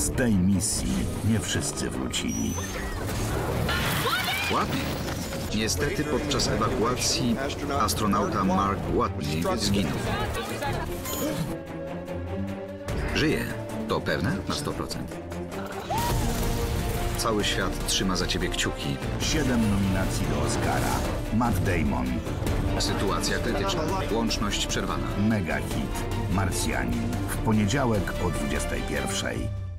Z tej misji nie wszyscy wrócili. Ładnie. Niestety podczas ewakuacji astronauta Mark Watney zginął. Żyje. To pewne? Na 100%. Cały świat trzyma za ciebie kciuki. 7 nominacji do Oscara. Matt Damon, Sytuacja krytyczna. Łączność przerwana. mega hit, Marsjanin. W poniedziałek o 21:00.